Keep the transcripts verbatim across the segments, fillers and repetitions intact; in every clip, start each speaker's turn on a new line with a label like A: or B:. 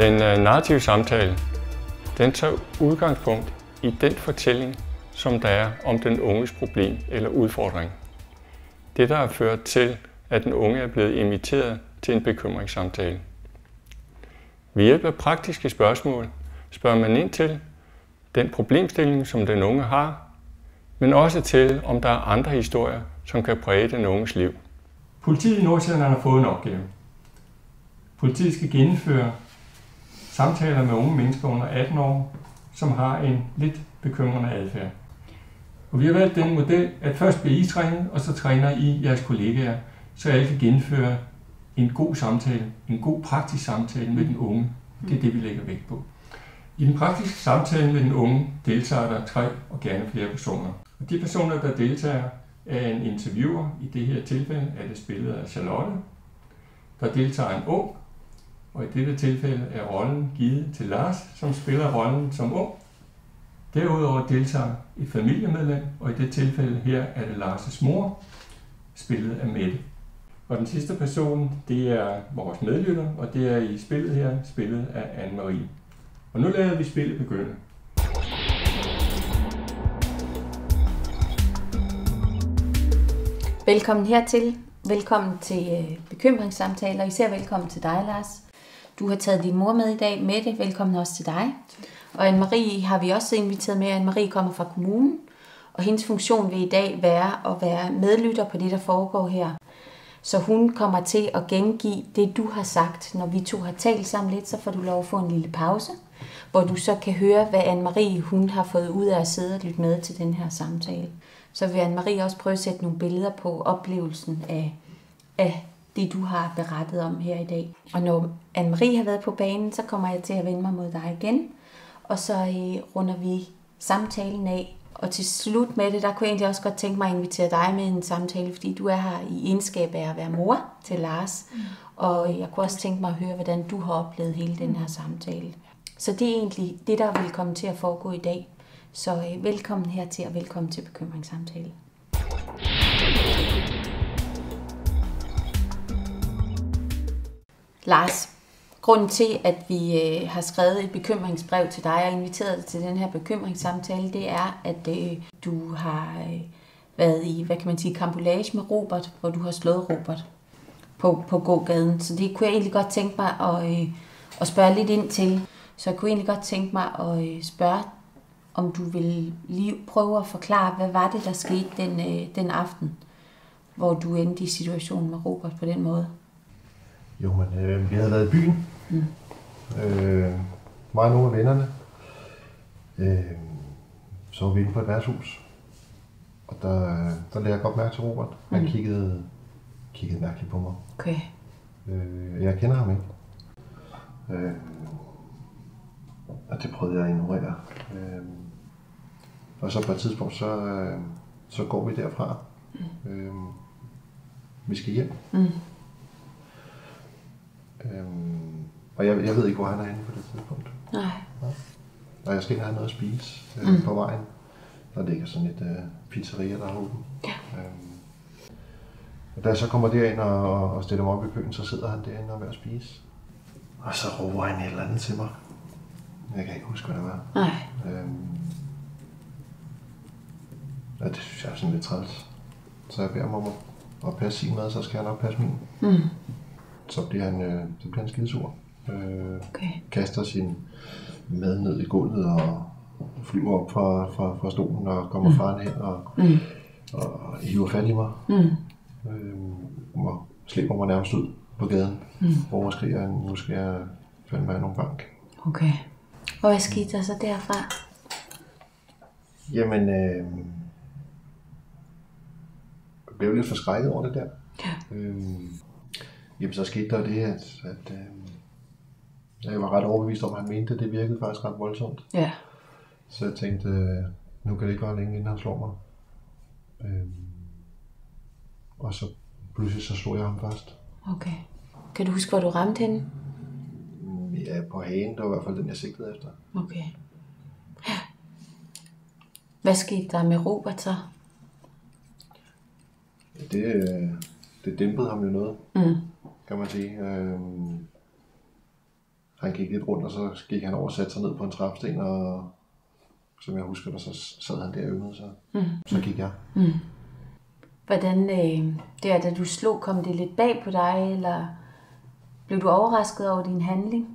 A: Den uh, narrative samtale, den tager udgangspunkt i den fortælling, som der er om den unges problem eller udfordring. Det, der har ført til, at den unge er blevet inviteret til en bekymringssamtale. Ved hjælp af praktiske spørgsmål spørger man ind til den problemstilling, som den unge har, men også til, om der er andre historier, som kan præge den unges liv. Politiet i Nordsjælland har fået en opgave. Politiet skal gennemføre samtaler med unge mennesker under atten år, som har en lidt bekymrende adfærd. Og vi har valgt den model, at først bliver I trænet, og så træner I jeres kollegaer, så alle kan gennemføre en god samtale, en god praktisk samtale med den unge. Det er det, vi lægger vægt på. I den praktiske samtale med den unge deltager der tre og gerne flere personer. Og de personer, der deltager, er en interviewer. I det her tilfælde er det spillet af Charlotte. Der deltager en ung, og i dette tilfælde er rollen givet til Lars, som spiller rollen som ung. Derudover deltager et familiemedlem, og i det tilfælde her er det Lars' mor, spillet af Mette. Og den sidste person, det er vores medlytter, og det er i spillet her, spillet af Anne-Marie. Og nu lader vi spillet begynde.
B: Velkommen hertil. Velkommen til bekymringssamtaler. Især velkommen til dig, Lars. Du har taget din mor med i dag. Mette, velkommen også til dig. Og Anne-Marie har vi også inviteret med. Anne-Marie kommer fra kommunen, og hendes funktion vil i dag være at være medlytter på det, der foregår her. Så hun kommer til at gengive det, du har sagt. Når vi to har talt sammen lidt, så får du lov at få en lille pause, hvor du så kan høre, hvad Anne-Marie hun har fået ud af at sidde og lytte med til den her samtale. Så vil Anne-Marie også prøve at sætte nogle billeder på oplevelsen af, af det, du har berettet om her i dag. Og når Anne-Marie har været på banen, så kommer jeg til at vende mig mod dig igen. Og så øh, runder vi samtalen af. Og til slut med det, der kunne jeg egentlig også godt tænke mig at invitere dig med en samtale, fordi du er her i egenskab af at være mor til Lars. Mm. Og jeg kunne også tænke mig at høre, hvordan du har oplevet hele den her samtale. Så det er egentlig det, der vil komme til at foregå i dag. Så øh, velkommen hertil og velkommen til bekymringssamtale. Lars, grunden til, at vi øh, har skrevet et bekymringsbrev til dig og inviteret dig til den her bekymringssamtale, det er, at øh, du har øh, været i, hvad kan man sige, kampolage med Robert, hvor du har slået Robert på, på gågaden. Så det kunne jeg egentlig godt tænke mig at, øh, at spørge lidt ind til. Så jeg kunne egentlig godt tænke mig at øh, spørge, om du vil lige prøve at forklare, hvad var det, der skete den, øh, den aften, hvor du endte i situationen med Robert på den måde?
C: Jo, men øh, vi havde været i byen. Mm. Øh, mig og nogle af vennerne. Øh, så var vi inde på et værtshus. Og der, der lagde jeg godt mærke til Robert. Han mm. kiggede, kiggede mærkeligt på mig.
B: Okay.
C: Øh, jeg kender ham ikke. Øh, og det prøvede jeg at ignorere. Øh, og så på et tidspunkt, så, øh, så går vi derfra. Mm. Øh, vi skal hjem. Mm. Øhm, og jeg, jeg ved ikke, hvor han er henne på det tidspunkt.
B: Nej.
C: Ja. Og jeg skal ikke have noget at spise øh, mm. på vejen. Der ligger sådan et øh, pizzeria, der er åben. Ja. Øhm, og da jeg så kommer derind og, og stiller mig op i køen, så sidder han derinde og er ved at spise. Og så råber han et eller andet til mig. Jeg kan ikke huske, hvad det var.
B: Nej.
C: Øhm, og det synes jeg er sådan lidt træls. Så jeg beder mig om at, at passe sin mad, så skal han nok passe min. Mm. Så bliver han, øh, så bliver han skidesur. Øh, okay. Kaster sin mad ned i gulvet og flyver op fra, fra, fra stolen og kommer mm. faren hen og, mm. og, og hiver fat i mig. Mm. Øh, og slæber mig nærmest ud på gaden. Mm. Hvor jeg skriger, nu skal jeg fandme have nogle bank.
B: Okay. Og hvad skete der så derfra?
C: Jamen, øh, jeg blev lidt forskrækket over det der. Ja. Øh, Jamen, så skete der det, at, at øh, jeg var ret overbevist om, at han mente, at det virkede faktisk ret voldsomt.
B: Ja.
C: Så jeg tænkte, øh, nu kan det ikke være længe, inden han slår mig. Øh, og så pludselig så slog jeg ham først.
B: Okay. Kan du huske, hvor du ramte hende?
C: Ja, på hagen. Det var i hvert fald den, jeg sigtede efter.
B: Okay. Ja. Hvad skete der med Robert så?
C: Det, øh, det dæmpede ham jo noget. Mm. Kan man sige. Øhm, han gik lidt rundt, og så gik han over og satte sig ned på en trapsten, og som jeg husker, der så sad han der og øvede, så, mm. så gik jeg.
B: Mm. Hvordan, øh, der da du slog, kom det lidt bag på dig, eller blev du overrasket over din handling?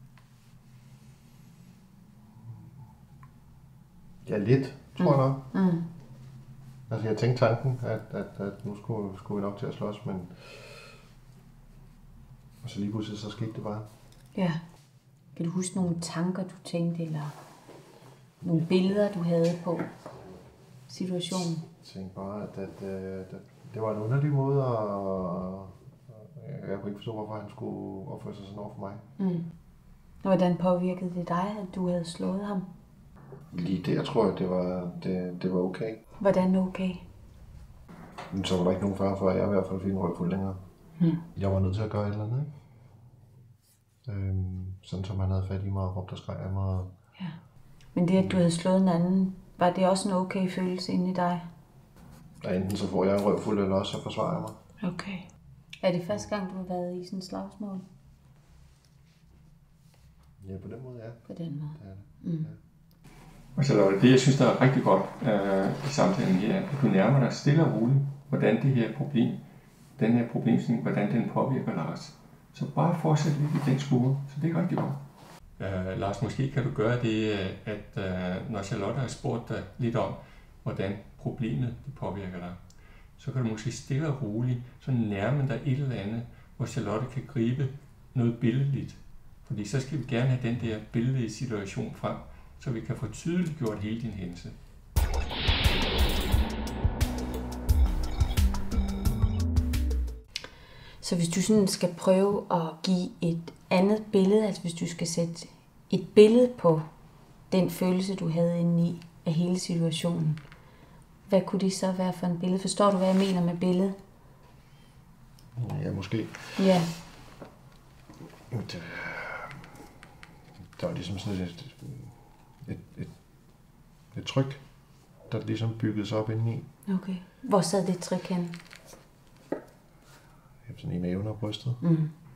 C: Ja, lidt, tror mm. jeg nok.
B: Mm.
C: Altså, jeg tænkte tanken, at, at, at nu skulle, skulle vi nok til at slås, men og så lige pludselig, så skete det bare.
B: Ja. Kan du huske nogle tanker, du tænkte, eller nogle billeder, du havde på situationen?
C: Jeg tænkte bare, at, at, at, at det var en underlig måde, og jeg kunne ikke forstå, hvorfor han skulle opføre sig sådan over for mig.
B: Mm. Hvordan påvirkede det dig, at du havde slået ham?
C: Lige der tror jeg, det var, det, det var okay.
B: Hvordan okay?
C: Men så var der ikke nogen fare for, at jeg i hvert fald fik en røgfuld længere. Mm. Jeg var nødt til at gøre et eller andet, ikke? Øhm, sådan som han havde fat i mig og råbte og skreg af mig.
B: Ja. Men det, at du havde slået en anden, var det også en okay følelse inde i dig?
C: Ja, enten så får jeg en røgfuld, eller også så forsvarer jeg mig.
B: Okay. Er det første gang, du har været i sådan et slagsmål?
C: Ja, på den måde, ja.
B: På den måde.
C: Det er det. Mm. Ja.
A: Og så det, jeg synes, der er rigtig godt øh, i samtalen her, at du nærmer dig stille og roligt, hvordan det her problem, den her problemstilling, hvordan den påvirker Lars. Så bare fortsæt lidt i den spore, så det er rigtig godt. Uh, Lars, måske kan du gøre det, at uh, når Charlotte har spurgt dig lidt om, hvordan problemet det påvirker dig, så kan du måske stille og roligt så nærme dig et eller andet, hvor Charlotte kan gribe noget billedligt. Fordi så skal vi gerne have den der billedlige situation frem, så vi kan få tydeliggjort hele din hændelse.
B: Så hvis du sådan skal prøve at give et andet billede, altså hvis du skal sætte et billede på den følelse, du havde inde i af hele situationen, hvad kunne det så være for en billede? Forstår du, hvad jeg mener med billede?
C: Ja, måske.
B: Ja.
C: Det, der var ligesom sådan et, et, et, et tryk, der ligesom byggede sig op indeni.
B: Okay. Hvor sad det tryk henne?
C: Sådan i maven og brystet. Mm.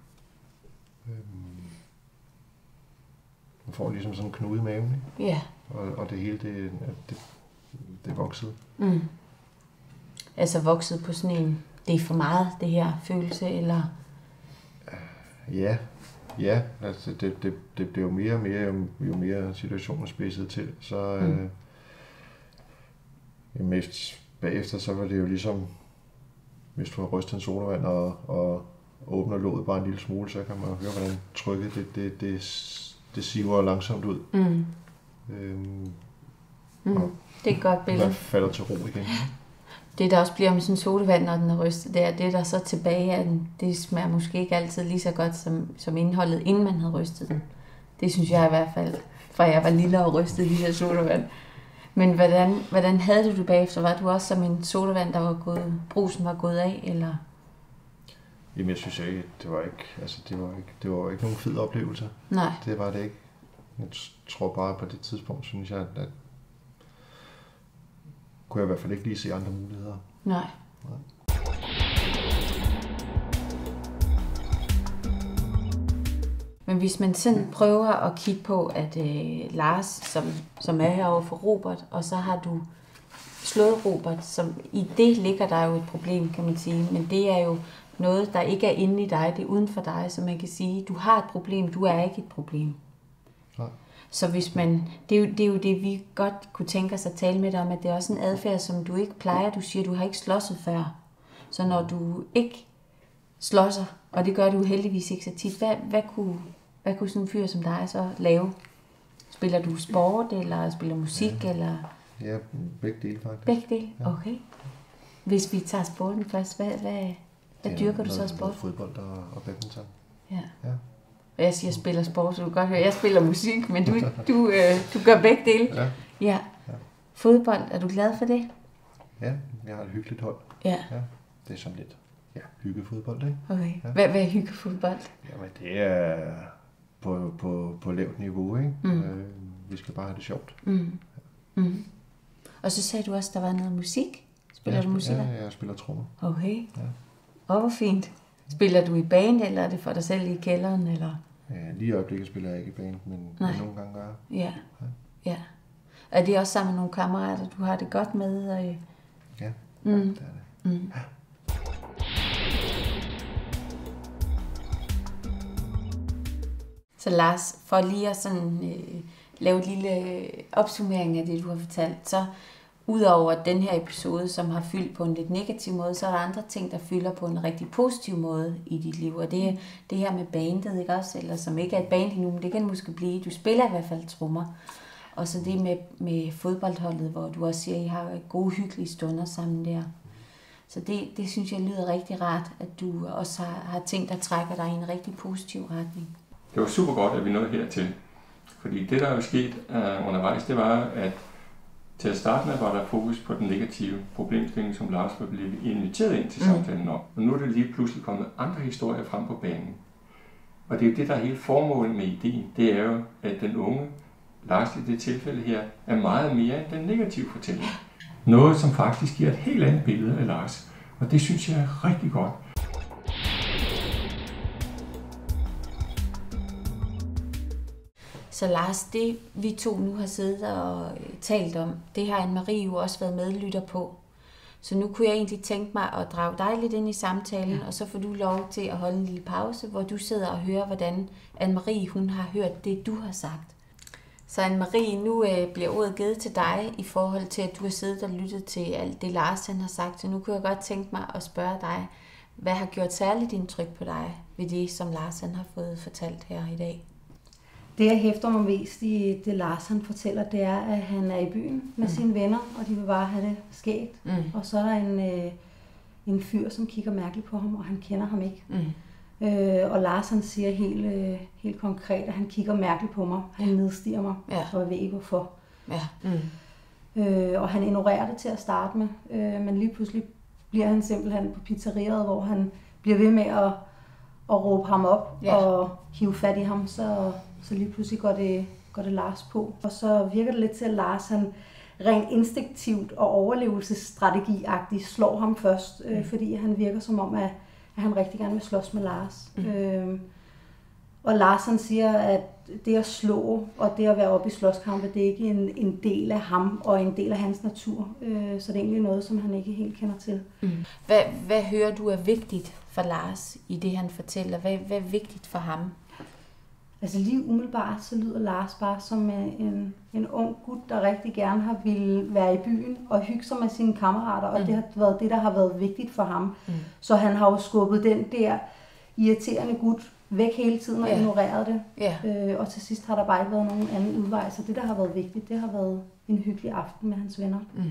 C: Øhm, man får ligesom sådan en knude i maven, ikke?
B: Ja.
C: Og, og det hele, det, det, det voksede.
B: Mm. Altså vokset på sådan en, det er for meget, det her følelse, eller?
C: Ja, ja. Altså det, det, det bliver jo mere og mere, jo, jo mere situationen spidset til. Så mm. øh, jamen, bagefter, så var det jo ligesom, hvis du har rystet en sodavand og, og åbner låget bare en lille smule, så kan man høre, hvordan trykket det, det, det, det siver langsomt ud. Mm. Øhm,
B: mm. Det er et godt billede.
C: Man falder til ro igen.
B: Det, der også bliver med sådan en sodavand, når den er rystet, det er det, der så tilbage af den. Det smager måske ikke altid lige så godt som, som indholdet, inden man havde rystet den. Det synes jeg i hvert fald, fra jeg var lille og rystede de her sodavand. Men hvordan, hvordan havde du det bagefter? Var du også som en sodavand, der var gået, brusen var gået af, eller?
C: Jamen, jeg synes ikke, det var ikke, altså det var ikke, det var ikke nogen fed oplevelse.
B: Nej.
C: Det var det ikke. Jeg tror bare på det tidspunkt, synes jeg, at, at kunne jeg i hvert fald ikke lige se andre muligheder.
B: Nej.
C: Nej.
B: Men hvis man sådan prøver at kigge på, at øh, Lars, som, som er herovre for Robert, og så har du slået Robert, som i det ligger der jo et problem, kan man sige, men det er jo noget, der ikke er inde i dig, det er uden for dig, så man kan sige, du har et problem, du er ikke et problem.
C: Nej.
B: Så hvis man, det er, jo, det er jo det, vi godt kunne tænke os at tale med dig om, at det er også en adfærd, som du ikke plejer. Du siger, du har ikke slåsset før. Så når du ikke slåsser, og det gør du heldigvis ikke så tit, hvad, hvad, kunne, hvad kunne sådan en fyr som dig så lave? Spiller du sport, eller spiller musik,
C: ja.
B: eller?
C: Ja, begge dele faktisk.
B: Begge dele? Okay. Hvis vi tager sporten først, hvad, hvad, hvad dyrker du så sport?
C: Fodbold og, og badminton.
B: Ja.
C: Ja.
B: Og jeg siger, jeg spiller sport, så du kan godt høre, jeg spiller musik, men du, du, øh, du gør begge dele.
C: Ja.
B: Ja. Ja. Fodbold, er du glad for det?
C: Ja, jeg har et hyggeligt hold.
B: Ja.
C: Ja. Det er sådan lidt, ja, hyggefodbold, ikke?
B: Okay.
C: Ja.
B: Hvad, hvad er hyggefodbold?
C: Jamen, det er på, på, på lavt niveau, ikke? Mm. Øh, vi skal bare have det sjovt.
B: Mm. Mm. Og så sagde du også, der var noget musik. Spiller
C: ja,
B: du musik?
C: Ja, jeg spiller trommer.
B: Okay.
C: Ja.
B: Og hvor fint. Spiller du i band, eller er det for dig selv i kælderen? Eller?
C: Ja, lige i øjeblikket spiller jeg ikke i band, men, men nogle gange gør jeg.
B: Ja. Ja. Er det også sammen med nogle kammerater, du har det godt med? Og...
C: Ja,
B: mm.
C: ja, det er det.
B: Mm.
C: Ja.
B: Så Lars, for lige at sådan, øh, lave en lille opsummering af det, du har fortalt, så udover den her episode, som har fyldt på en lidt negativ måde, så er der andre ting, der fylder på en rigtig positiv måde i dit liv. Og det er det her med bandet, ikke også? Eller som ikke er et band endnu, men det kan måske blive. Du spiller i hvert fald trommer. Og så det med, med fodboldholdet, hvor du også siger, at I har gode, hyggelige stunder sammen der. Så det, det synes jeg lyder rigtig rart, at du også har, har ting, der trækker dig i en rigtig positiv retning.
A: Det var super godt, at vi nåede hertil. Fordi det, der er sket uh, undervejs, det var, at til at starte med var der fokus på den negative problemstilling, som Lars var blevet inviteret ind til samtalen om. Og nu er det lige pludselig kommet andre historier frem på banen. Og det er jo det, der er hele formålet med ideen. Det er jo, at den unge Lars i det tilfælde her er meget mere end den negative fortælling. Noget, som faktisk giver et helt andet billede af Lars. Og det synes jeg er rigtig godt.
B: Så Lars, det vi to nu har siddet og talt om, det har Anne-Marie jo også været medlytter på. Så nu kunne jeg egentlig tænke mig at drage dig lidt ind i samtalen, ja. Og så får du lov til at holde en lille pause, hvor du sidder og hører, hvordan Anne-Marie hun har hørt det, du har sagt. Så Anne-Marie, nu øh, bliver ordet givet til dig i forhold til, at du har siddet og lyttet til alt det, Lars han har sagt. Så nu kunne jeg godt tænke mig at spørge dig, hvad har gjort særligt indtryk på dig ved det, som Lars han har fået fortalt her i dag?
D: Det, jeg hæfter mig mest i det, Lars han fortæller, det er, at han er i byen med mm. sine venner, og de vil bare have det skægt. Mm. Og så er der en, øh, en fyr, som kigger mærkeligt på ham, og han kender ham ikke. Mm. Øh, og Lars han siger helt, øh, helt konkret, at han kigger mærkeligt på mig. Han nedstiger mig, ja. Og jeg ved ikke hvorfor. Ja. Mm. Øh, og han ignorerer det til at starte med, øh, men lige pludselig bliver han simpelthen på pizzeriet, hvor han bliver ved med at, at råbe ham op, ja. Og hive fat i ham, så... Så lige pludselig går det, går det Lars på. Og så virker det lidt til, at Lars han rent instinktivt og overlevelsesstrategiagtigt slår ham først. Mm. Øh, fordi han virker som om, at, at han rigtig gerne vil slås med Lars. Mm. Øh, og Lars han siger, at det at slå og det at være oppe i slåskampe, det er ikke en, en del af ham og en del af hans natur. Øh, så det er egentlig noget, som han ikke helt kender til.
B: Mm. Hvad, hvad hører du er vigtigt for Lars i det, han fortæller? Hvad, hvad er vigtigt for ham?
D: Altså lige umiddelbart, så lyder Lars bare som en, en ung gut, der rigtig gerne har ville være i byen og hygge sig med sine kammerater, og mm. det har været det, der har været vigtigt for ham. Mm. Så han har jo skubbet den der irriterende gut væk hele tiden og yeah. ignoreret det. Yeah. Øh, og til sidst har der bare ikke været nogen anden udvej, så det, der har været vigtigt, det har været en hyggelig aften med hans venner. Mm.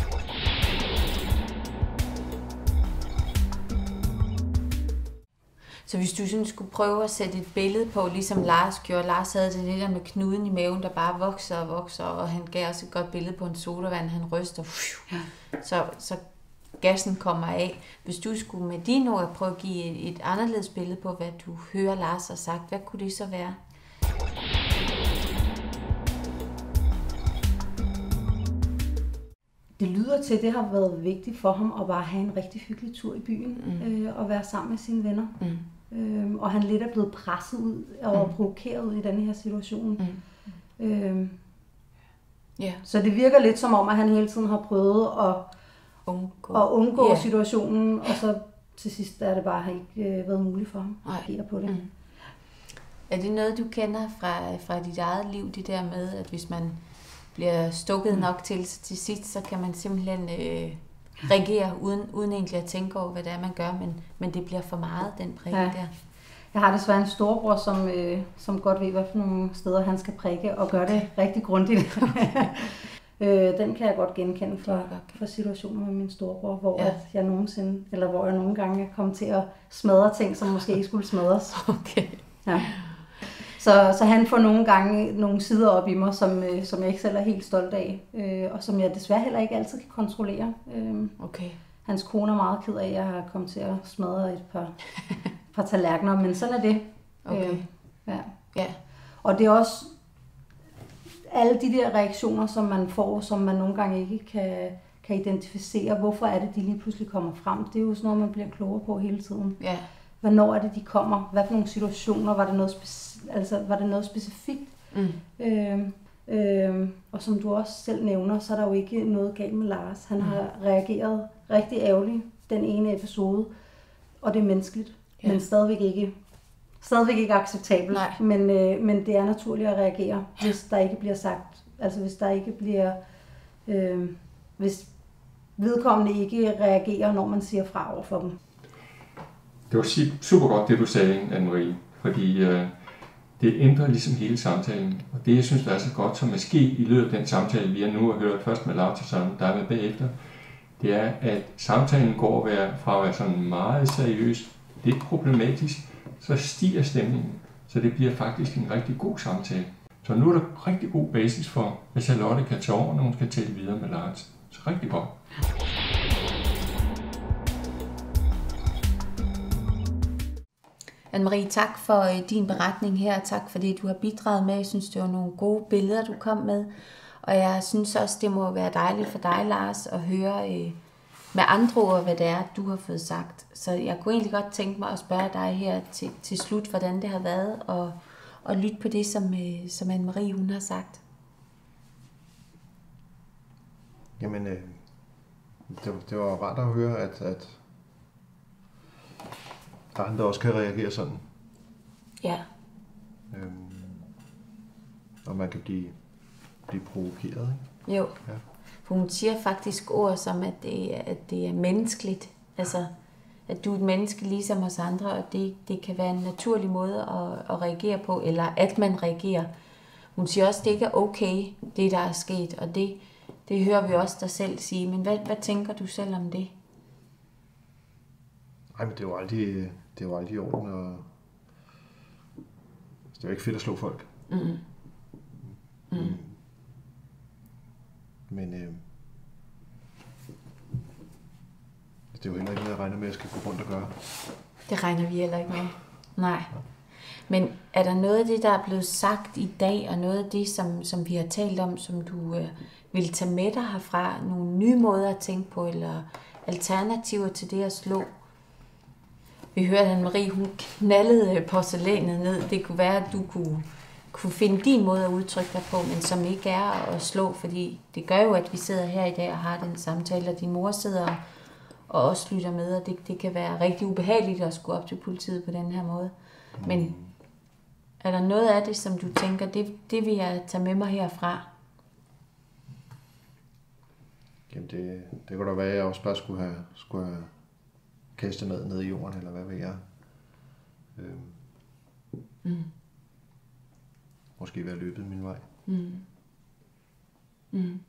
B: Så hvis du sådan skulle prøve at sætte et billede på, ligesom Lars gjorde, Lars havde det der med knuden i maven, der bare vokser og vokser, og han gav også et godt billede på en sodavand, han ryster, ja. så, så gassen kommer af. Hvis du skulle med dine ord prøve at give et, et anderledes billede på, hvad du hører Lars har sagt, hvad kunne det så være?
D: Det lyder til, at det har været vigtigt for ham at bare have en rigtig hyggelig tur i byen, mm. øh, og være sammen med sine venner. Mm. Øhm, og han lidt er blevet presset ud og mm. provokeret ud i den her situation. Mm. Øhm, yeah. Så det virker lidt som om, at han hele tiden har prøvet at undgå, at undgå yeah. situationen, og så til sidst er det bare ikke øh, været muligt for ham at agere på det. Mm.
B: Er det noget, du kender fra, fra dit eget liv, det der med, at hvis man bliver stukket mm. nok til, så til sidst, så kan man simpelthen øh, reagere uden, uden egentlig at tænke over, hvad det er, man gør, men, men det bliver for meget, den prikke ja. der.
D: Jeg har desværre en storebror, som, øh, som godt ved, hvad for nogle steder han skal prikke, og gør det rigtig grundigt. øh, den kan jeg godt genkende fra, for situationer med min storebror, hvor, ja. at jeg nogensinde, eller hvor jeg nogle gange kom til at smadre ting, som måske ikke skulle smadres.
B: Okay.
D: Ja. Så, så han får nogle gange nogle sider op i mig, som, øh, som jeg ikke selv er helt stolt af, øh, og som jeg desværre heller ikke altid kan kontrollere. Øh,
B: okay.
D: Hans kone er meget ked af, at jeg har kommet til at smadre et par, par tallerkener, men sådan er det.
B: Okay.
D: Øh, ja.
B: Ja.
D: Og det er også alle de der reaktioner, som man får, som man nogle gange ikke kan, kan identificere. Hvorfor er det, de lige pludselig kommer frem? Det er jo sådan noget, man bliver klogere på hele tiden.
B: Ja.
D: hvornår er det, de kommer, hvad for nogle situationer, var det noget, speci- altså, var det noget specifikt. Mm. Øhm, øhm, og som du også selv nævner, så er der jo ikke noget galt med Lars. Han mm. har reageret rigtig ærgerligt den ene episode, og det er menneskeligt, ja. men stadigvæk ikke, stadigvæk ikke acceptabelt. Men, øh, men det er naturligt at reagere, hvis der ikke bliver sagt, altså hvis der ikke bliver, øh, hvis vedkommende ikke reagerer, når man siger fra over for dem.
A: Det var super godt, det du sagde, Anne-Marie, fordi øh, det ændrer ligesom hele samtalen. Og det, jeg synes, der er så godt, som er sket i løbet af den samtale, vi har nu har hørt først med Lars og sammen, der er med bagefter, det er, at samtalen går at være, fra at være sådan meget seriøs, lidt problematisk, så stiger stemningen. Så det bliver faktisk en rigtig god samtale. Så nu er der rigtig god basis for, at Charlotte kan tage over, når hun skal tale videre med Lars. Så rigtig godt.
B: Anne-Marie, tak for din beretning her, tak fordi du har bidraget med. Jeg synes, det var nogle gode billeder, du kom med. Og jeg synes også, det må være dejligt for dig, Lars, at høre øh, med andre ord, hvad det er, du har fået sagt. Så jeg kunne egentlig godt tænke mig at spørge dig her til, til slut, hvordan det har været, og, og lytte på det, som, øh, som Anne-Marie hun har sagt.
C: Jamen, øh, det, det var rart at høre, at, at andre også kan reagere sådan.
B: Ja.
C: Øhm, og man kan blive, blive provokeret, ikke?
B: Jo.
C: Ja.
B: For hun siger faktisk ord som, at det, at det er menneskeligt. Altså, at du er et menneske ligesom os andre, og det, det kan være en naturlig måde at, at reagere på, eller at man reagerer. Hun siger også, at det ikke er okay, det der er sket, og det, det hører vi også dig selv sige. Men hvad, hvad tænker du selv om det?
C: Nej, men det er jo aldrig, det er jo aldrig i orden, og det er jo ikke fedt at slå folk.
B: Mm. Mm.
C: Mm. Men øh, det er jo heller ikke noget, jeg regner med, at jeg skal gå rundt og gøre.
B: Det regner vi heller ikke med. Nej. Men er der noget af det, der er blevet sagt i dag, og noget af det, som, som vi har talt om, som du øh, vil tage med dig herfra? Nogle nye måder at tænke på, eller alternativer til det at slå? Vi hørte, at Anne-Marie, hun knaldede porcelænet ned. Det kunne være, at du kunne, kunne finde din måde at udtrykke dig på, men som ikke er at slå, fordi det gør jo, at vi sidder her i dag og har den samtale, og din mor sidder og også lytter med, og det, det kan være rigtig ubehageligt at skulle op til politiet på den her måde. Men er der noget af det, som du tænker, det, det vil jeg tage med mig herfra?
C: Jamen det, det kunne da være, at jeg også bare skulle have, skulle have kastet mad ned i jorden, eller hvad ved jeg. Øhm. Mm. Måske være løbet min vej.
B: Mm. Mm.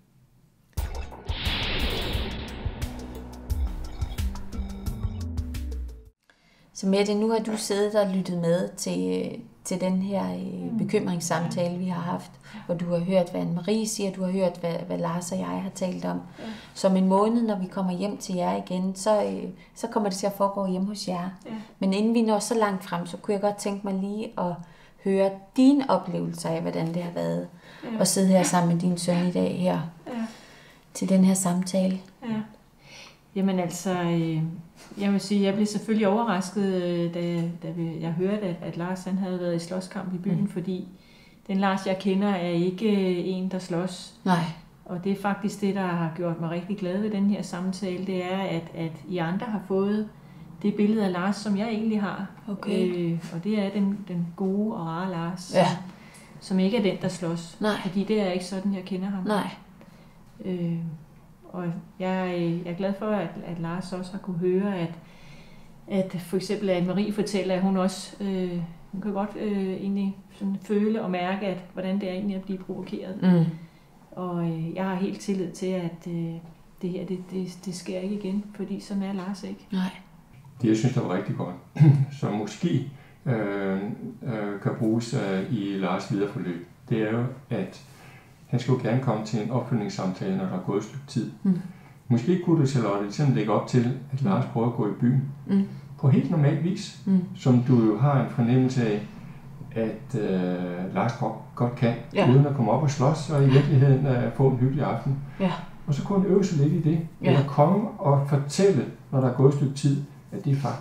B: Så Mette, nu har du siddet og lyttet med til, til den her øh, bekymringssamtale, vi har haft, hvor du har hørt, hvad Anne-Marie siger, du har hørt, hvad, hvad Lars og jeg har talt om. Ja. Så om en måned, når vi kommer hjem til jer igen, så, øh, så kommer det til at foregå hjemme hos jer. Ja. Men inden vi når så langt frem, så kunne jeg godt tænke mig lige at høre dine oplevelser af, hvordan det har været ja. At sidde her sammen med din søn i dag her ja. Til den her samtale.
E: Ja. Jamen altså, øh, jeg vil sige, jeg blev selvfølgelig overrasket, da, da jeg hørte, at, at Lars han havde været i slåskamp i byen, mm. fordi den Lars, jeg kender, er ikke en, der slås.
B: Nej.
E: Og det er faktisk det, der har gjort mig rigtig glad ved den her samtale, det er, at, at I andre har fået det billede af Lars, som jeg egentlig har.
B: Okay.
E: Øh, og det er den, den gode og rare Lars,
B: ja.
E: som, som ikke er den, der slås.
B: Nej.
E: Fordi det er ikke sådan, jeg kender ham.
B: Nej.
E: Øh, Og jeg, jeg er glad for, at, at Lars også har kunne høre, at, at for eksempel Anne-Marie fortæller, at hun også øh, hun kan godt øh, egentlig sådan føle og mærke, at, hvordan det er egentlig at blive provokeret. Mm. Og øh, jeg har helt tillid til, at øh, det her, det, det, det sker ikke igen, fordi sådan er Lars ikke.
B: Nej.
A: Det, jeg synes, der var rigtig godt, som måske øh, øh, kan bruges øh, i Lars' videre forløb, det er jo, at han skulle gerne komme til en opfølgningssamtale, når der er gået et stykke tid. Mm. Måske kunne du, Charlotte, ligesom lægge op til, at Lars prøver at gå i byen. Mm. På helt normal vis, mm. som du jo har en fornemmelse af, at øh, Lars godt, godt kan, ja. Uden at komme op og slås, og i virkeligheden øh, få en hyggelig aften. Ja. Og så kunne han øve sig lidt i det. Ja. Eller komme og fortælle, når der er gået et stykke tid, at det faktisk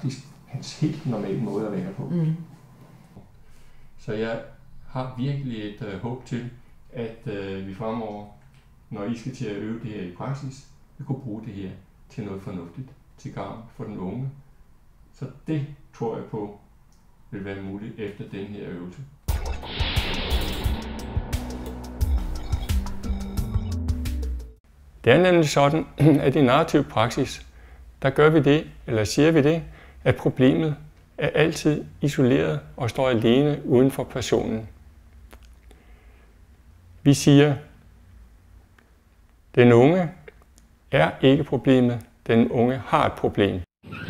A: hans helt normale måde at være på. Mm. Så jeg har virkelig et øh, håb til, at øh, vi fremover, når I skal til at øve det her i praksis, vi kunne bruge det her til noget fornuftigt, til gavn for den unge. Så det tror jeg på vil være muligt efter den her øvelse. Det er nemlig sådan, at i narrativ praksis, der gør vi det, eller siger vi det, at problemet er altid isoleret og står alene uden for personen. Vi siger, den unge er ikke problemet, den unge har et problem.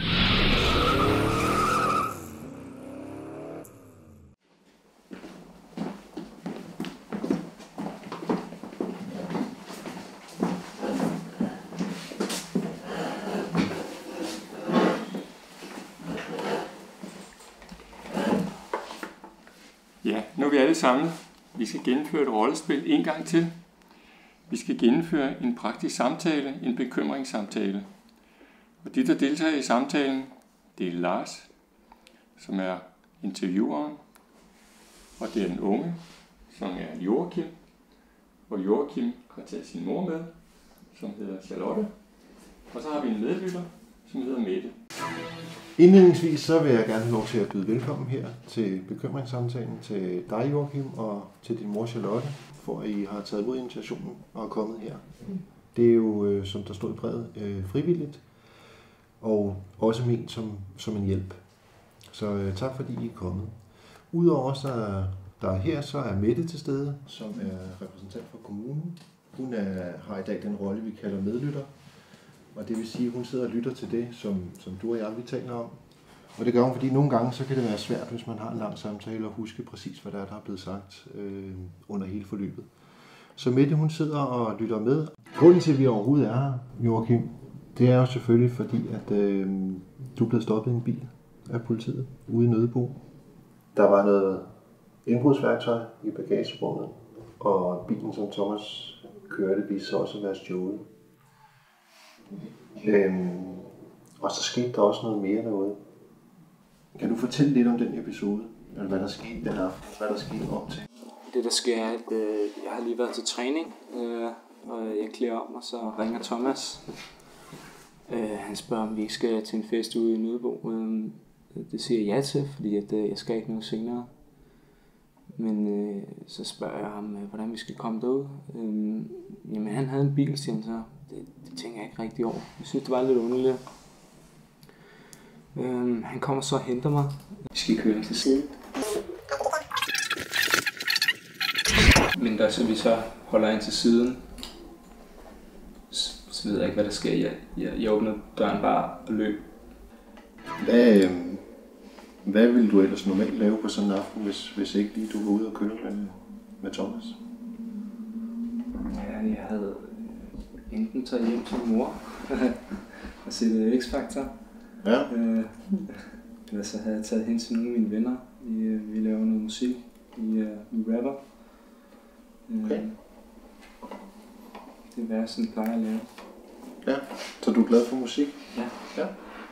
A: Ja, nu er vi alle sammen. Vi skal gennemføre et rollespil en gang til. Vi skal gennemføre en praktisk samtale, en bekymringssamtale. Og de, der deltager i samtalen, det er Lars, som er intervieweren, og det er den unge, som er Joachim. Og Joachim har taget sin mor med, som hedder Charlotte. Og så har vi en medlytter, som hedder Mette.
C: Indledningsvis så vil jeg gerne have lov til at byde velkommen her til bekymringssamtalen til dig, Joachim, og til din mor Charlotte, for at I har taget imod invitationen og er kommet her. Mm. Det er jo, som der står i brevet, frivilligt, og også ment som, som en hjælp. Så tak fordi I er kommet. Udover os, der, der er her, så er Mette til stede, som er repræsentant for kommunen. Hun er, har i dag den rolle, vi kalder medlytter. Og det vil sige, at hun sidder og lytter til det, som, som du og jeg vi taler om. Og det gør hun, fordi nogle gange så kan det være svært, hvis man har en lang samtale, at huske præcis, hvad der er, der er blevet sagt øh, under hele forløbet. Så Mette, hun sidder og lytter med. Grunden til, at vi overhovedet er her, Joachim, det er jo selvfølgelig fordi, at øh, du er blevet stoppet i en bil af politiet ude i Nødebo. Der var noget indbrudsværktøj i bagagerummet, og bilen, som Thomas kørte, viste sig også at være stjålet. Øhm, og så skete der også noget mere derude. Kan du fortælle lidt om den episode? Eller hvad der skete den aften? Hvad der skete op til?
F: Det der sker er, at øh, jeg har lige været til træning, øh, og jeg klæder om, og så ringer Thomas. Øh, han spørger, om vi ikke skal til en fest ude i Nødebo. Øh, det siger jeg ja til, fordi at, øh, jeg skal ikke noget senere. Men øh, så spørger jeg ham, øh, hvordan vi skal komme derud. Øh, jamen han havde en bil, siger han så. Det, det tænker jeg ikke rigtig over. Jeg synes, det var lidt underligt. Øh, han kommer så og henter mig. Vi skal køre til siden. Men da så vi så holder ind til siden, så, så ved jeg ikke, hvad der sker. Jeg, jeg, jeg åbner døren bare og løb.
C: Hvad, øh, hvad ville du ellers normalt lave på sådan en aften, hvis, hvis ikke lige du var ude og køre med, med Thomas?
F: Ja, jeg havde enten taget hjem til min mor og set X-Factor.
C: Ja.
F: Øh, eller så havde jeg taget hen til nogle af mine venner. Vi, vi laver noget musik. Vi, vi rapper.
C: Okay.
F: Det er hvad sådan plejer at lave.
C: Ja, så du er glad for musik?
F: Ja.
C: Ja.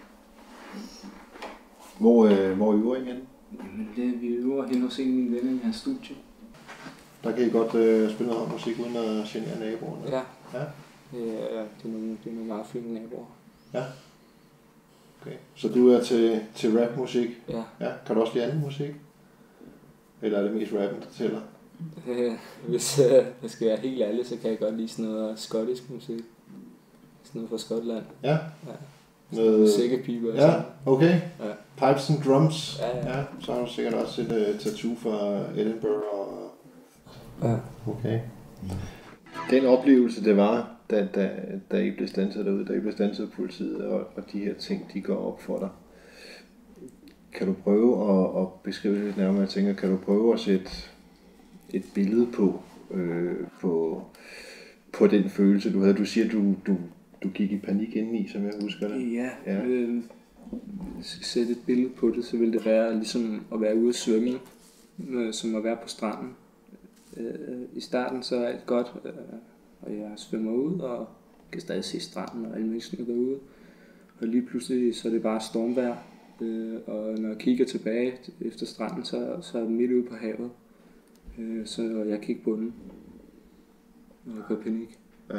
C: Hvor, øh, hvor øver I henne?
F: Jamen det, vi øver hen hos en af mine venner i hans studie.
C: Der kan I godt øh, spille noget musik uden at genere naboerne?
F: Ja.
C: Ja.
F: Ja, det er nogle, det er nogle meget fine naboer.
C: Ja. Okay. Så du er til, til rapmusik?
F: Ja.
C: Ja. Kan du også lide anden musik? Eller er det mest rappen, der tæller?
F: Øh, hvis øh, jeg skal være helt ærlig, så kan jeg godt lide sådan noget skottisk musik. Sådan noget fra Skotland.
C: Ja.
F: Ja.
C: Noget...
F: Sækkepiber og
C: ja,
F: sådan.
C: okay.
F: Ja.
C: Pipes and drums.
F: Ja, ja.
C: Ja, så har du sikkert også et uh, tattoo fra Edinburgh. Og...
F: Ja.
C: Okay. Den oplevelse, det var, da, da, da I blev standset derude, da I blev standset af politiet, og, og de her ting, de går op for dig. Kan du prøve at, at beskrive det lidt nærmere? Jeg tænker, kan du prøve at sætte et billede på, øh, på, på den følelse, du havde? Du siger, du, du, du gik i panik indeni, som jeg husker det.
F: Ja, ja. Øh, hvis jeg skal sætte et billede på det, så vil det være ligesom at være ude at svømme, øh, som at være på stranden. Øh, I starten så er det godt, øh, og jeg svømmer ud og kan stadig se stranden og alle menneskene derude. Og lige pludselig så er det bare stormvejr, Øh, og når jeg kigger tilbage efter stranden, så, så er jeg midt ude på havet. Øh, så jeg kan ikke bunden, når jeg går i panik.
C: Ja.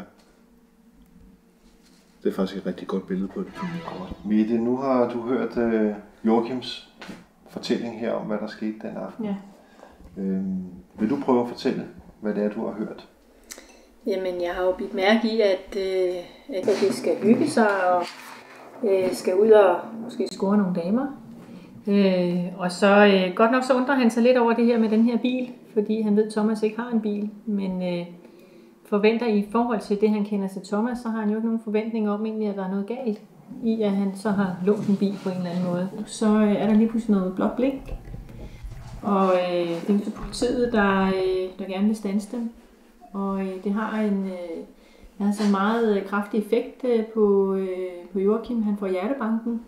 C: Det er faktisk et rigtig godt billede på det. Mette, nu har du hørt uh, Joachims fortælling her om, hvad der skete den aften.
E: Ja.
C: Øhm, vil du prøve at fortælle, hvad det er, du har hørt?
E: Jamen, jeg har jo bidt mærke i, at, øh, at det skal hygge sig og øh, skal ud og måske score nogle damer. Øh, og så øh, godt nok så undrer han sig lidt over det her med den her bil, fordi han ved, at Thomas ikke har en bil. Men øh, forventer i forhold til det, han kender til Thomas, så har han jo ikke nogen forventning om egentlig, at der er noget galt i, at han så har lånt en bil på en eller anden måde. Så øh, er der lige pludselig noget blåt blink. Og øh, det er politiet, der, øh, der gerne vil standse dem. Og øh, det har en, øh, altså en meget øh, kraftig effekt øh, på, øh, på Joachim. Han får hjertebanken.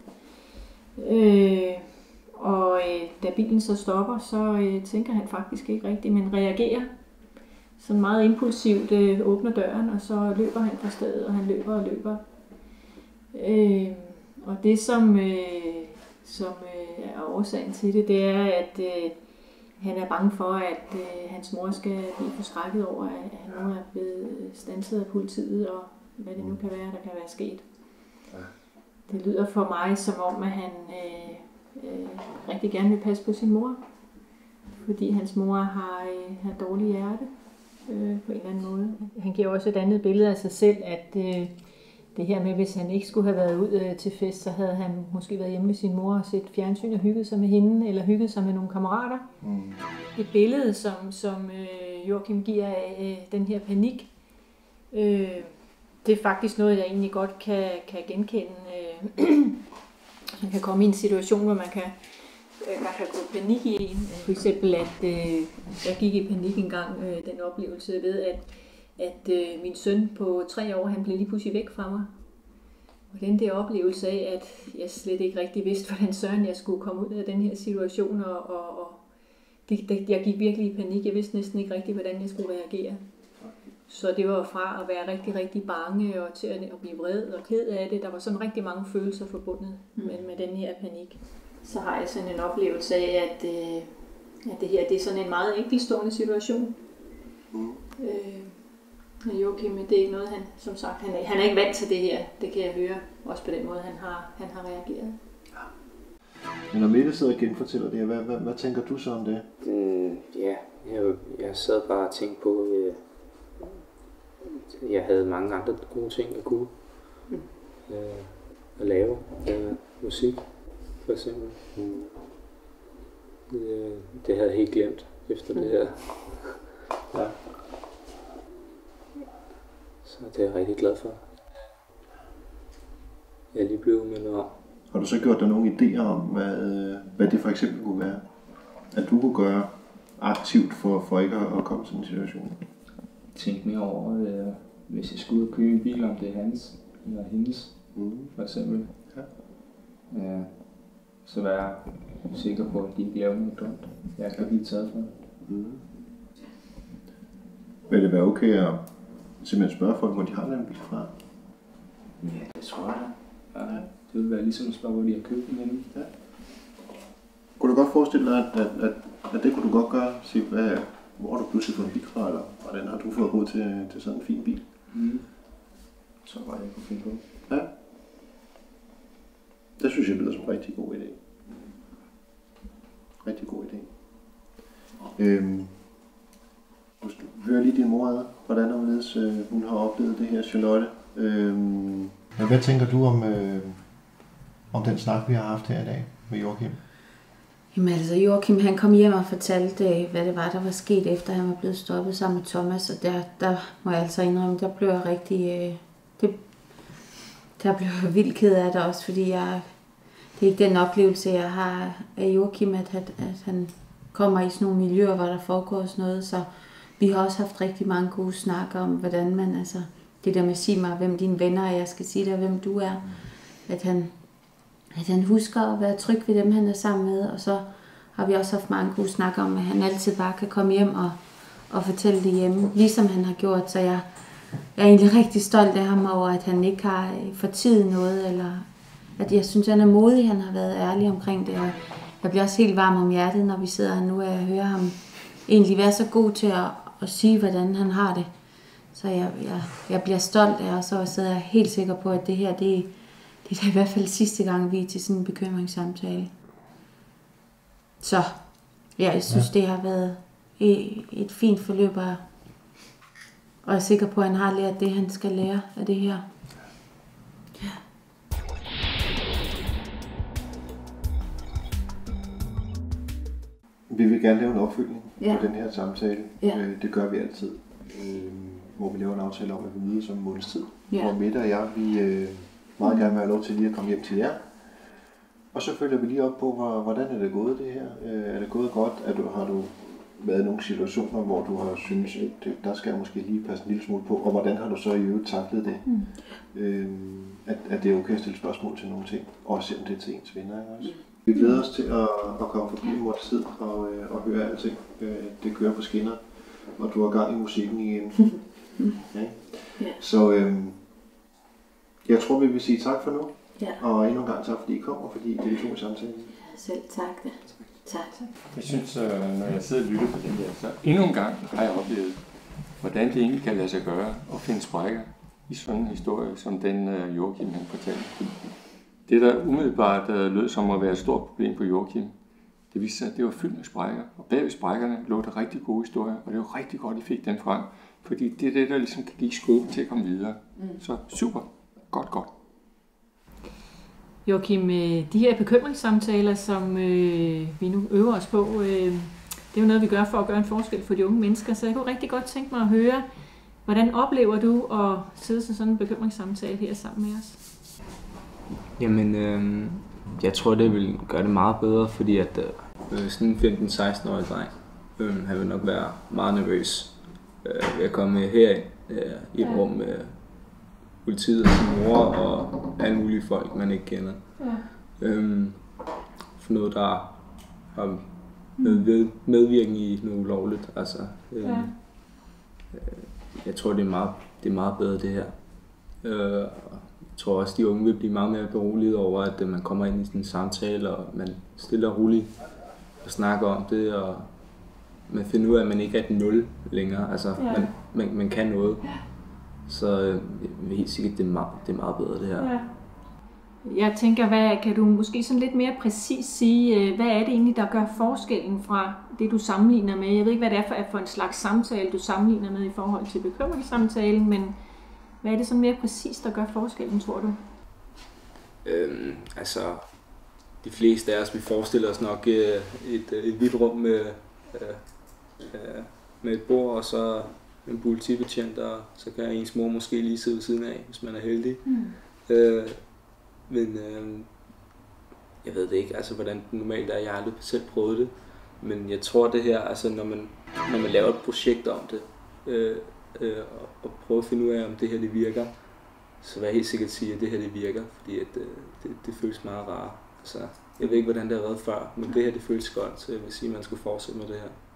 E: Øh, og øh, da bilen så stopper, så øh, tænker han faktisk ikke rigtigt, men reagerer. Så meget impulsivt øh, åbner døren, og så løber han fra stedet, og han løber og løber. Øh, og det, som, øh, som øh, er årsagen til det, det er, at øh, han er bange for, at øh, hans mor skal blive forskrækket over, at han nu er blevet standset af politiet, og hvad det nu kan være, der kan være sket. Ja. Det lyder for mig som om, at han øh, øh, rigtig gerne vil passe på sin mor, fordi hans mor har, øh, har dårlig hjerte øh, på en eller anden måde. Han giver også et andet billede af sig selv, at øh, det her med, hvis han ikke skulle have været ud øh, til fest, så havde han måske været hjemme med sin mor og set fjernsyn og hygget sig med hende, eller hygget sig med nogle kammerater. Mm. Et billede, som, som øh, Joachim giver af øh, den her panik, øh, det er faktisk noget, jeg egentlig godt kan, kan genkende. Øh, man kan komme i en situation, hvor man kan, øh, man kan gå panik i en. For eksempel, at øh, jeg gik i panik en gang, øh, den oplevelse ved, at at øh, min søn på tre år, han blev lige pludselig væk fra mig. Og den der oplevelse af, at jeg slet ikke rigtig vidste, hvordan søren jeg skulle komme ud af den her situation, og, og, og det, det, jeg gik virkelig i panik. Jeg vidste næsten ikke rigtig, hvordan jeg skulle reagere. Så det var fra at være rigtig, rigtig bange og til at, at blive vred og ked af det. Der var sådan rigtig mange følelser forbundet med, med den her panik. Så har jeg sådan en oplevelse af, at, øh, at det her det er sådan en meget enkeltstående situation. Mm. Øh, Joachim, det er ikke noget, han, som sagt, han er, han er ikke vant til det her. Det kan jeg høre, også på den måde, han har, han har reageret.
C: Ja. Men når Mette sidder og genfortæller det, hvad, hvad, hvad tænker du så om det?
F: Mm, ja, jeg, jeg sad bare og tænkte på, øh, jeg havde mange andre gode ting at kunne mm. øh, at lave. Øh, musik, for eksempel. Mm. Det, det havde jeg helt glemt efter mm. det her. Ja. Så det er jeg rigtig glad for. Jeg er lige blevet mindet om.
C: Har du så gjort dig nogle idéer om, hvad, hvad det for eksempel kunne være? At du kunne gøre aktivt for, for ikke at komme til en situation?
F: Tænk mere over, øh, hvis jeg skulle ud og købe en bil, om det er hans eller hendes, mm. for eksempel. Ja. Ja, så være sikker på, at de ikke laver noget dumt. Jeg kan blive taget for det. Mm.
C: Vil det være okay at simpelthen spørge folk, hvor de har den bil fra?
F: Ja, det tror jeg. Ja, det ville være ligesom at spørge, hvor de har købt den henne. Ja.
C: Kunne du godt forestille dig, at, at, at, at det kunne du godt gøre? Sige, hvad, hvor har du pludselig fået en bil fra, eller hvordan har du fået råd til, til sådan en fin bil?
F: Mm. Så var jeg kunne finde på.
C: Ja. Det synes jeg lyder som en rigtig god idé. Rigtig god idé. Øhm, du hører lige din mor ad, hvordan omledes, øh, hun har oplevet det her, Charlotte. Øhm, hvad tænker du om, øh, om den snak, vi har haft her i dag med Joachim?
B: Jamen altså, Joachim han kom hjem og fortalte, hvad det var, der var sket, efter han var blevet stoppet sammen med Thomas. Og der, der må jeg altså indrømme, der blev jeg rigtig... Øh, det, der blev jeg vildt ked af det også, fordi jeg, det er ikke den oplevelse, jeg har af Joachim, at, at, at han kommer i sådan nogle miljøer, hvor der foregår sådan noget. Så vi har også haft rigtig mange gode snakker om, hvordan man, altså, det der med at sige mig, hvem dine venner er, jeg skal sige dig, hvem du er. At han, at han husker at være tryg ved dem, han er sammen med. Og så har vi også haft mange gode snakker om, at han altid bare kan komme hjem og, og fortælle det hjemme, ligesom han har gjort. Så jeg, jeg er egentlig rigtig stolt af ham over, at han ikke har fortidet noget, eller at jeg synes, han er modig, han har været ærlig omkring det, og jeg bliver også helt varm om hjertet, når vi sidder her nu, og jeg hører ham egentlig være så god til at, at sige, hvordan han har det. Så jeg, jeg, jeg bliver stolt af, og så sidder jeg helt sikker på, at det her, det, det er i hvert fald sidste gang, vi er til sådan en bekymringssamtale. Så ja, jeg synes, ja. det har været et, et fint forløb, og jeg er sikker på, at han har lært det, han skal lære af det her. Ja.
C: Vi vil gerne lave en opfølgning
B: ja.
C: på den her samtale.
B: Ja.
C: Det gør vi altid. Hvor vi laver en aftale om, at vi mødes om en måneds tid.
B: Ja.
C: Hvor Mette og jeg, vi meget gerne vil have lov til lige at komme hjem til jer. Og så følger vi lige op på, hvordan er det gået det her? Er det gået godt? Er du, har du været i nogle situationer, hvor du har synes, at der skal jeg måske lige passe en lille smule på? Og hvordan har du så i øvrigt taklet det? Mm. Øhm, at, at det er okay at stille spørgsmål til nogle ting, også selvom det er til ens venner. Også. Vi glæder os til at, at komme forbi en måneds tid og, og høre alting. Det kører på skinner, og du har gang i musikken igen. Ja. Yeah. Så øhm, jeg tror, vi vil sige tak for nu. Ja. Og endnu en gang tak, fordi I kom, og fordi I deltog i samtalen.
B: Ja, selv tak. Det. Tak.
A: Jeg synes, når jeg sidder og lytter på den der, så endnu en gang har jeg oplevet, hvordan det egentlig kan lade sig gøre at finde sprækker i sådan en historie, som den Joachim han fortalte. Det, der umiddelbart lød som at være et stort problem på Joachim, det viste sig, at det var fyldt med sprækker. Og bag ved sprækkerne lå der rigtig gode historier, og det var rigtig godt, at I fik den frem. Fordi det er det, der ligesom kan give skub til at komme videre. Mm. Så super. Godt, godt.
E: Joachim, de her bekymringssamtaler, som øh, vi nu øver os på, øh, det er jo noget, vi gør for at gøre en forskel for de unge mennesker. Så jeg kunne rigtig godt tænke mig at høre, hvordan oplever du at sidde til sådan en bekymringssamtale her sammen med os?
F: Jamen, øh, jeg tror, det vil gøre det meget bedre, fordi at øh, sådan en femten-seksten-årig dreng, øh, han vil nok være meget nervøs øh, ved at komme herind øh, i et rum med politiet og sin mor og alle mulige folk, man ikke kender. Ja. Øhm, for noget, der har med, medvirkning i noget ulovligt. Altså, øhm, ja. øh, jeg tror, det er, meget, det er meget bedre, det her. Øh, jeg tror også, de unge vil blive meget mere beroliget over, at man kommer ind i sådan en samtale, og man stille og roligt og snakker om det, og man finder ud af, at man ikke er et nul længere. Altså, ja. man, man, man kan noget. Ja. Så øh, jeg er helt sikkert, det er meget, det er meget bedre, det her. Ja.
E: Jeg tænker, hvad kan du måske sådan lidt mere præcis sige, hvad er det egentlig, der gør forskellen fra det, du sammenligner med? Jeg ved ikke, hvad det er for, for en slags samtale, du sammenligner med i forhold til bekymringssamtalen, men hvad er det sådan mere præcis, der gør forskellen, tror du?
F: Øhm, altså, de fleste af os, vi forestiller os nok et, et hvidt rum med, med et bord, og så en politibetjent, og så kan ens mor måske lige sidde ved siden af, hvis man er heldig. Mm. Øh, men øh, jeg ved det ikke, altså hvordan det normalt er. Jeg har aldrig selv prøvet det, men jeg tror det her, altså når man, når man laver et projekt om det, øh, øh, og prøver at finde ud af, om det her det virker, så vil jeg helt sikkert sige, at det her det virker, fordi at, øh, det, det føles meget rart. Altså, jeg ved ikke, hvordan det har været før, men det her det føles godt, så jeg vil sige, at man skulle fortsætte med det her.